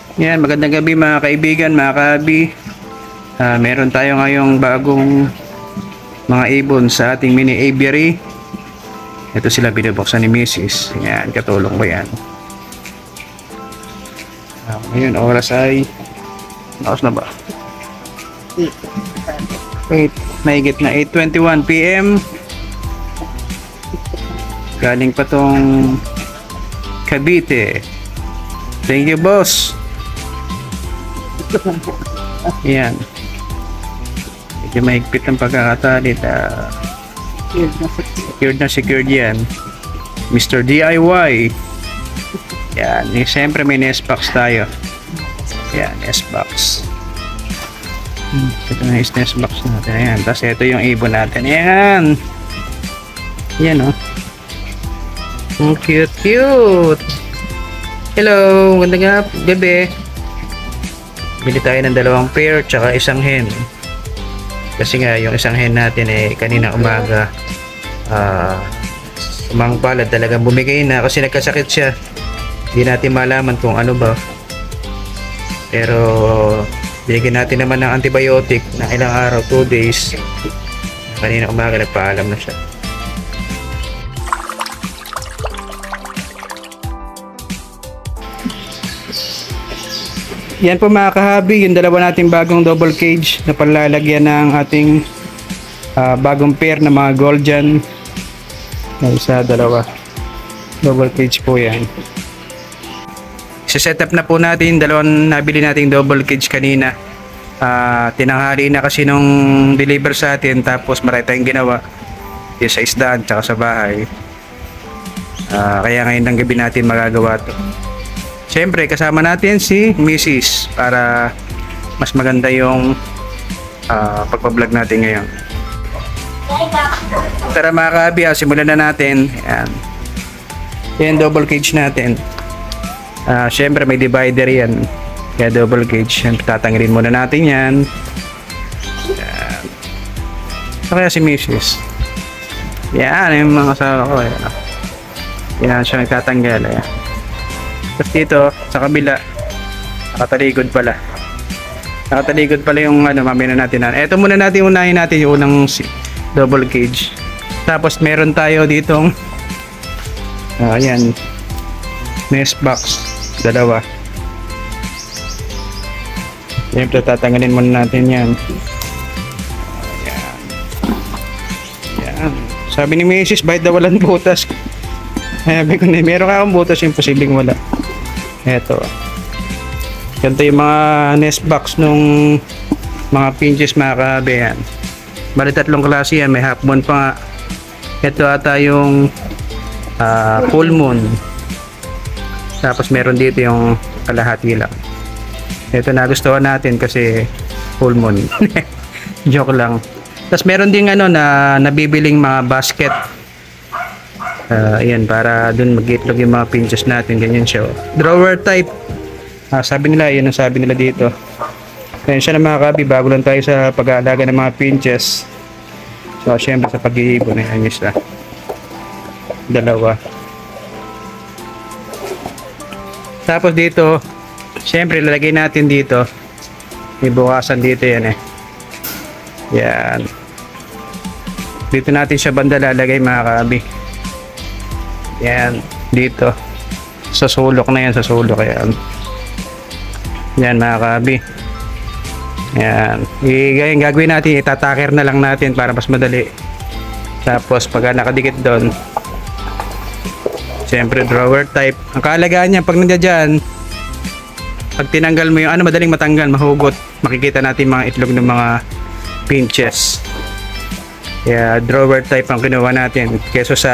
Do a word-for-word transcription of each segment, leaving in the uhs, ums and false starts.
Yan, magandang gabi mga kaibigan, mga kabi. Uh, meron tayo ngayong bagong mga ibon sa ating mini aviary. Ito sila binubuksan ni Missus Yan, katulong ko yan. Uh, ngayon, oras ay oras na ba? eight, mahigit na eight twenty-one p m Galing pa tong Cavite. Thank you, boss. Yan. Medyo mahigpit ang pagkakatali. Uh, secured na secured yan. Mister D I Y. Yan. Eh, siyempre may nest box tayo. Yan, nest box. Hmm, ito na yung nest box natin. Ayan. Tapos ito yung ibon natin. Ayan. Yan, oh. Oh, cute, cute. Hello, ganda nga, bebe. Bili tayo ng dalawang pair tsaka isang hen. Kasi nga yung isang hen natin eh kanina umaga uh, umang palad talagang bumigay na kasi nagkasakit siya. Hindi natin malaman kung ano ba. Pero binigyan natin naman ng antibiotic na ilang araw, two days. Kanina umaga nagpaalam na siya. Yan po mga kahabi, yung dalawa nating bagong double cage na palalagyan ng ating uh, bagong pair na mga Golden. Isa, dalawa. Double cage po yan. Isa-set up na po natin dalawang nabili nating double cage kanina. Uh, tinanghali na kasi nung deliver sa atin, tapos marami tayong ginawa. Yung sa isdaan tsaka sa bahay. Uh, kaya ngayon ng gabi natin magagawa to. Siyempre, kasama natin si Missus para mas maganda yung uh, pagpa-vlog natin ngayon. Tara mga kabi, simulan na natin. Ayan. Yan, double cage natin. Uh, Siyempre, may divider yan. Kaya double cage. Tatanggalin muna natin yan. Ayan. So, kaya si Missus Yan, yung mga kasama ko. Ayan, yan siya nagtatanggal. Ayan. Tapos dito sa kabila nakataligod pala nakataligod pala yung ano mamaya na natin. Ito muna natin unahin natin yung unang double cage. Tapos meron tayo ditong uh, ayan nest box dalawa. Siyempre tatanggalin muna natin yan. Ayan. Ayan. Sabi ni Missus bahit daw walang butas. Sabi ko na meron ka akong butas yung posibleng wala. Eto. Ganito yung mga nest box nung mga pinches mga kahabi yan. Bali tatlong klase yan. May half moon pa nga. Ito ata yung uh, full moon. Tapos meron dito yung kalahati lang. Ito nagustuhan natin kasi full moon. Joke lang. Tapos meron din ano na nabibiling mga basket. Uh, ayan, para dun mag-itlog yung mga pinches natin. Ganyan siya. Drawer type. Ah, sabi nila, yun ang sabi nila dito. Ayan siya na mga kabi. Bago lang tayo sa pag-aalaga ng mga pinches. So, syempre sa pag-iibon. Ayan yung isa. Dalawa. Tapos dito, syempre lalagay natin dito. May bukasan dito yan eh. Yan. Dito natin siya banda lalagay mga kabi. Yan, dito sa sulok na yan, sa sulok yan. Yan mga kabi. Yan, I gagawin natin, itataker na lang natin para mas madali. Tapos pag nakadikit doon, siyempre drawer type. Ang kaalagaan niya pag nandiyan dyan, pag tinanggal mo yung ano, madaling matanggal, mahugot. Makikita natin mga itlog ng mga pinches. Kaya drawer type ang kinuha natin keso sa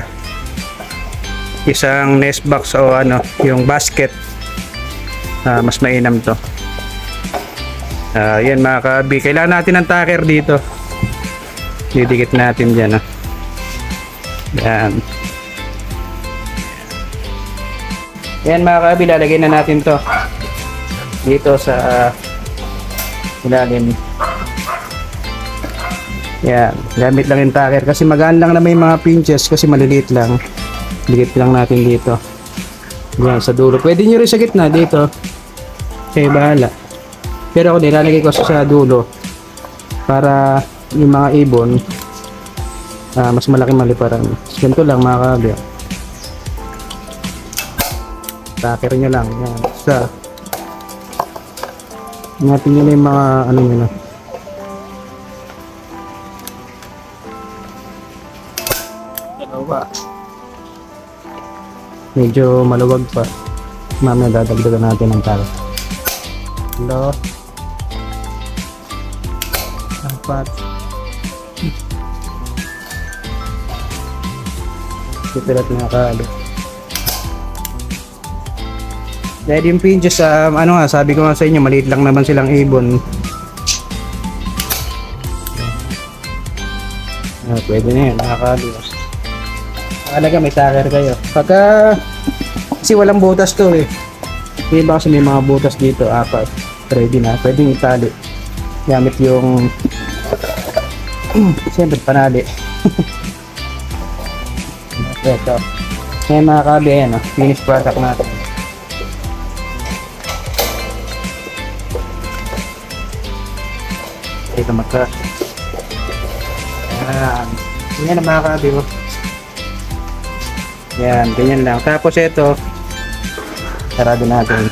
isang nest box o ano yung basket. Uh, mas mainam to. Uh, yan mga kabi, kailangan natin ng tacker dito. Didikit natin dyan. Ah. Yan. Yan mga kabi, lalagay na natin to dito sa uh, ilalim. Yan, gamit lang yung tacker kasi magaan lang na may mga pinches kasi maliliit lang. Dikit lang natin dito. Yan, sa dulo. Pwede nyo rin sa gitna dito. Kayo bahala. Pero ako nilalagay ko sa dulo para yung mga ibon uh, mas malaki maliparan. Ganito lang mga kabi. Takir nyo lang. Yan. Sa natin nyo na yung mga ano nyo na. Dalawa. Medyo maluwag pa. Mamaya dadagdagan natin ng talo. Hello. Apat. Pipilat na kalo. Dahil yung pinches, um, ano nga, sabi ko nga sa inyo, maliit lang naman silang ibon. Ah, pwede na yan, nakakalo. Nakalaga may takir kayo. Pagka, kasi walang butas to eh. Hindi ba kasi may mga butas dito, apat. Ready na, pwedeng itali. Gamit yung, siyempre panali. Ito. Ngayon mga kabi, ayan o, finish product natin. Ito magka. Ayan. Ganyan ang mga kabi mo. Yan, ganyan lang. Tapos ito, sarado natin.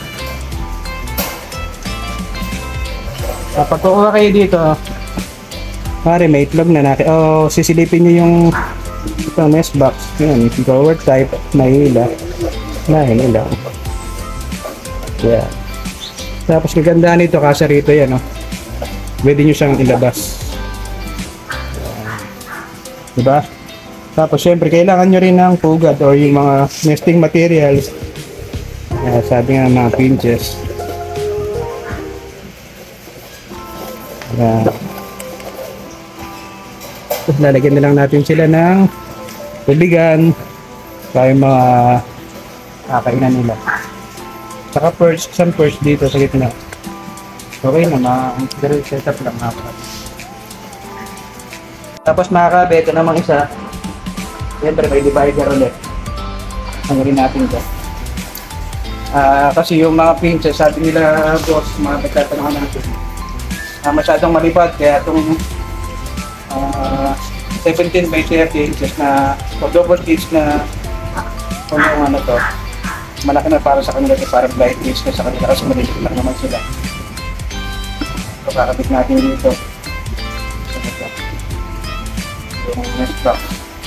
Kapag kukuha kayo dito, pare may itlog na natin. O, sisilipin nyo yung itong nest box. Yan, grower type, may hila. May hila. Yan. Tapos kagandaan nito, kasi rito yan, o. Pwede nyo siyang ilabas. Diba? Tapos syempre kailangan nyo rin ng pugad or yung mga nesting materials. Uh, sabi nga mga pinches. Uh, Tapos lalagyan na lang natin sila ng tubigan para yung mga kakainan nila. Saka perch, isang perch dito sa gitna. Okay na, mga setup lang mga kapatid. Tapos mga kabe, ito namang isa. Siyempre may divider ulit. Ang rin natin ito. Uh, kasi yung mga pinches, sabi nila boss, mga pagtatanungan natin, uh, masyadong malipad. Kaya itong uh, seventeen by thirty inches na o double stitch na kung yung ano to, malaki na para sa kanila ito, parang blind piece na sa kanila kasi maliit lang naman sila. So kakabit natin dito. Yung next box.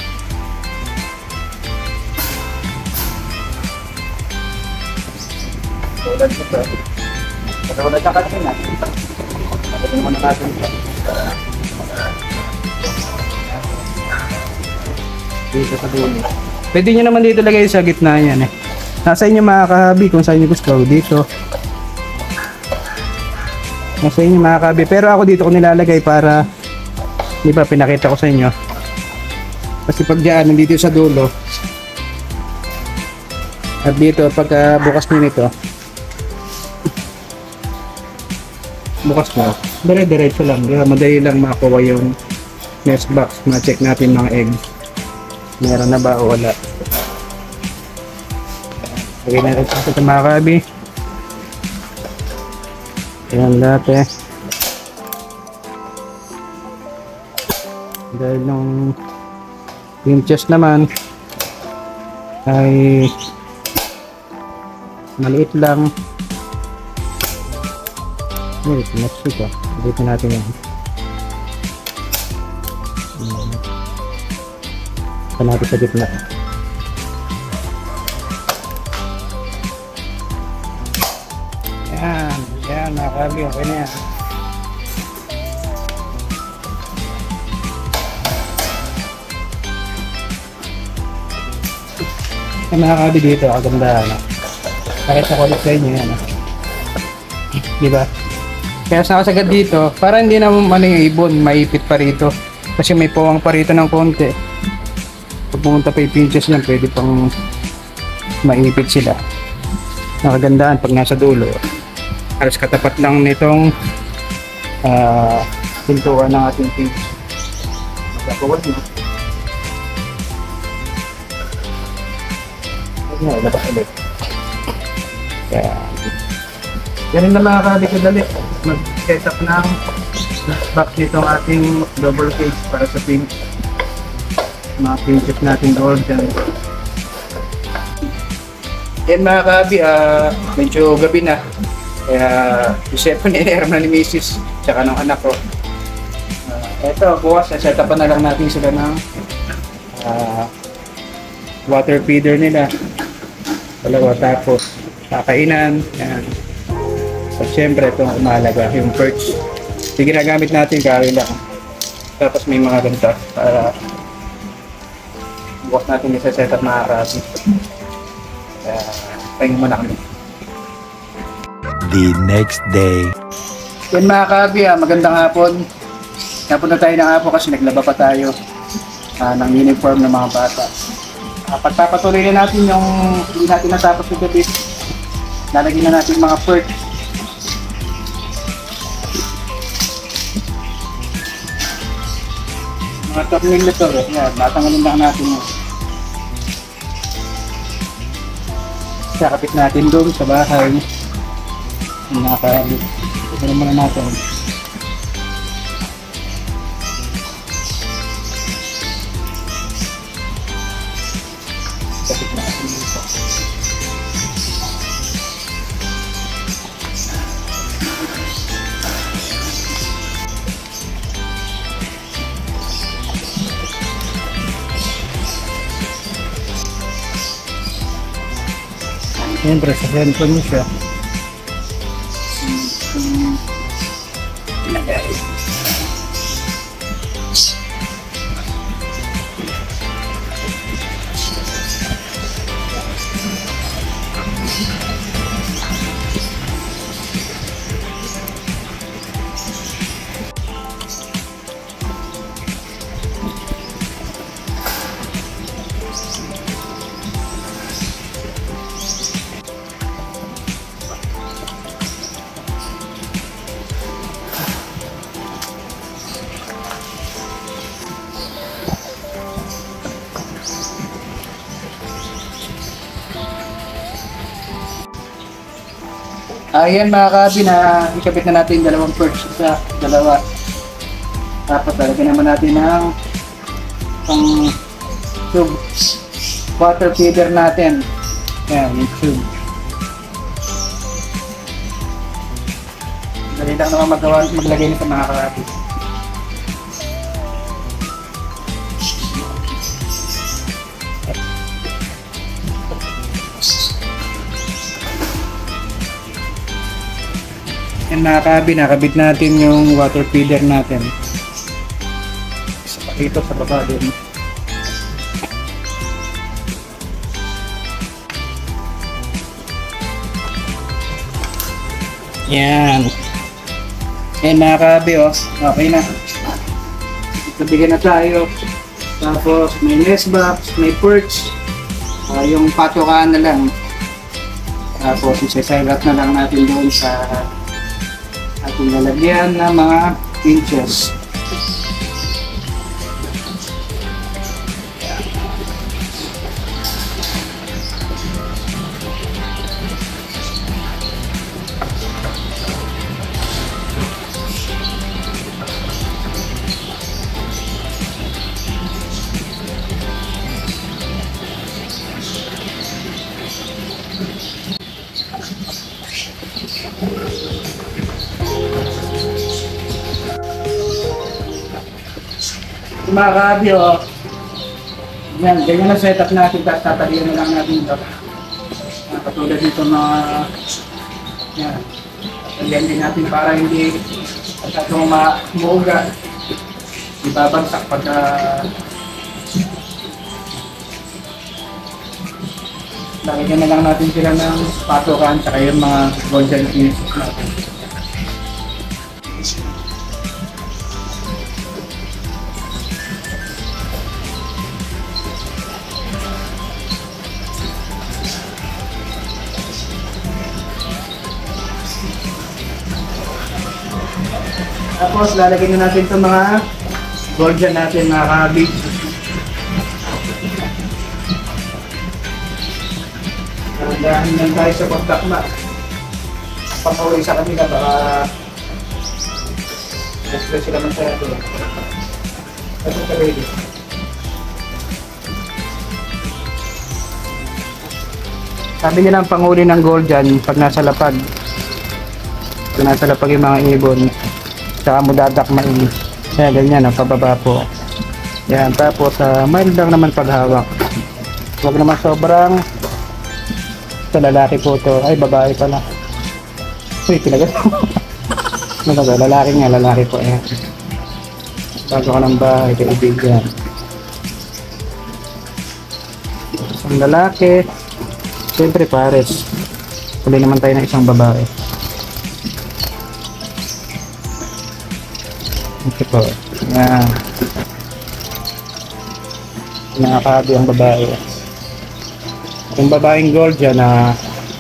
Tulad ito. Tulad na kanina. Pagdating muna natin ito. Dito sa dulo. Pwede nyo naman dito lagay sa gitna yan eh. Nasa inyo mga kahabi kung saan nyo gusto. Dito. Nasa inyo mga kahabi. Pero ako dito ko nilalagay para, di ba pinakita ko sa inyo. Kasi pag dyan, nandito sa dulo. At dito, pagka bukas nyo nito, bukas mo, dire-diretso lang. Madali lang makuha yung nest box. Ma-check natin mga egg. Meron na ba o wala. Lagay na rin sa mga kabi. Ayan lahat eh. Dahil nung yung chest naman ay maliit lang. Wait, next week ah. Dito natin yan. Ito natin sa gitna. Yan, yan mga kabi, okay na yan. Yan mga kabi dito, kaganda na. Pakita ko ulit sa inyo yan. Diba? Kaya nakasagad dito, para hindi na ano yung ibon, maipit pa rito. Kasi may pawang pa rito ng konti. Pag pumunta pa yung pinches niyan, pwede pang maipit sila. Nakagandaan pag nasa dulo. Halos katapat lang nitong uh, pintuan ng ating pinches. Magkakawad mo. Huwag na, labas ulit. Kaya Ganun na mga kabi kadali. Mag-set up ng back nitong ating double cage para sa pin. Mga pinches natin doon dyan. Yan mga kabi, uh, medyo gabi na. Kaya isip ko ni-air na ni Missus tsaka ng anak ko. Uh, eto, bukas na set up na lang natin sila ng uh, water feeder nila. Dalawa, tapos kakainan. Yan. So, syempre itong umalaga, yung perch. Yung ginagamit natin, kari lang. Tapos may mga ganito para bukas natin isa-set up mga kabi. Kaya, pahingin mo na kami. The next day. Yan mga kabi, ah, magandang hapon. Napunta tayo ng hapon kasi naglaba pa tayo uh, ng uniform ng mga bata. Uh, pagpapatuloy na natin yung hindi natin natapos yung gabi. Lalagyan na natin mga perch. Mga tornil na to, yan, natanggalin lang natin yun. Kakapit natin doon sa bahay. Nakakalit. Ito naman na natin. Kapit natin dito. Siyempre, sa cellphone mo siya. Ayan mga kabi, na ikabit na natin yung dalawang perch sa dalawa. Tapos lalagyan naman natin ng pang tube water feeder natin. Ayan, yung tube. Dali lang naman magawa, maglagay nito mga kabi. Yan mga kabi, nakabit natin yung water feeder natin. Isa pa dito sa baba din. Yan. Yan mga kabi, oh. Okay na. Ibigyan na tayo. Tapos may nest box, may perch. Uh, yung patokaan na lang. Tapos isa-silat na lang natin doon sa ating lalagyan ng mga pinches. Mga kabi, oh. Yan, ganyan na setup natin, tapos tatalian na lang natin ito. Uh, katulad nito mga yan, tatalian din natin para hindi at itong muuga, ibabagsak pagka lagyan na lang natin sila ng patokan tsaka yung mga golden pieces natin. Tapos lalagyan na natin itong mga golden natin, mga kabi. Dahan lang tayo sa pagtakma papahuli sa kanila, baka express sila masyado. Ito ka ready. Sabi nila ang panghuli ng gold dyan pag nasa lapag. Pag nasa lapag yung mga ibon, saka mo dadakmain. Kaya ganyan, ang pababa po. Yan, tapos uh, mild lang naman paghawak. Huwag naman sobrang. Ito lalaki po to. Ay, babae pala. Uy, pinagat ko. Ano ba? Lalaki nga, lalaki po. Ayan. Bago ka ng bahay, kaibigan. Isang lalaki. Siyempre pares. Huli naman tayo ng isang babae. Ito po. Ayan. Nakakabi ang babae. Yung babaeng gold dyan na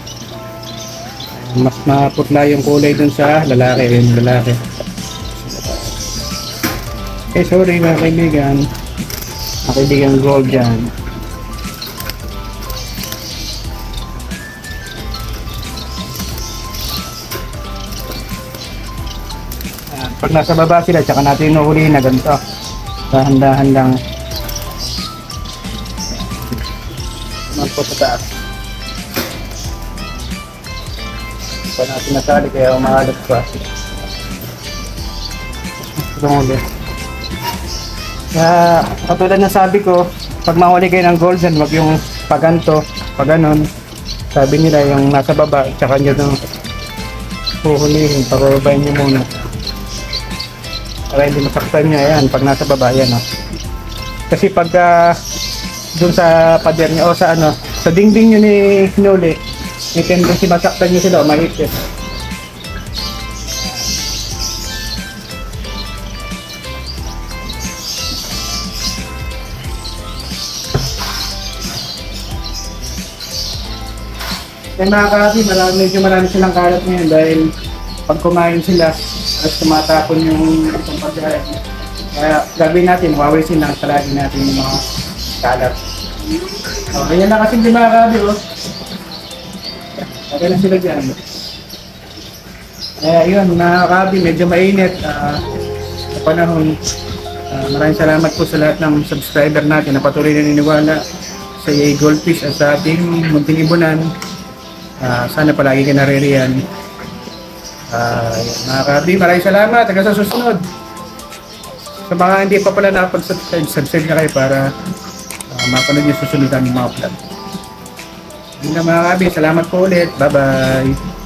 mas maputla yung kulay dun sa lalaki. Yung lalaki. Eh sorry mga kaibigan. Mga kaibigan gold dyan. Pag nasa baba sila, tsaka natin inuhulihin na ganito. Dahan-dahan lang. Naman po sa taas. Pa natin nasali, kaya umahalap pa. Ito ulit. Kaya, katulad na sabi ko, pag mahuli kayo ng gold dyan, wag yung paganto, paganon. Sabi nila, yung nasa baba, tsaka nyo nung huhulihin, pakubayin nyo muna. Para hindi masaktan nyo, ayan, pag nasa baba, ayan, oh. Kasi pagka dun sa pader nyo, o sa ano, sa dingding nyo ni hinuli, may tendency masaktan nyo sila, o mahipit. Kaya mga kasi, marami, medyo marami silang kalat ngayon dahil pag kumain sila, at tumatapon yung itong pagkain. Kaya gagawin natin, wawalisin lang talagin natin yung mga kalat. So, ganyan na kasi di mga kabi, oh. Kaya na sila dyan. Kaya yun, mga kabi, medyo mainit uh, sa panahon. Uh, maraming salamat po sa lahat ng subscriber natin na patuloy na niniwala sa Goldfish at sa ating munting ibunan. Uh, sana palagi ka naririyan. Uh, mga kabi, maraming salamat. Hanggang sa susunod. Sa mga hindi pa pala nakapag-subscribe, subscribe na kayo para uh, mapanood yung susunod ng mga vlog. Yun na mga kabi, salamat po ulit. Bye bye.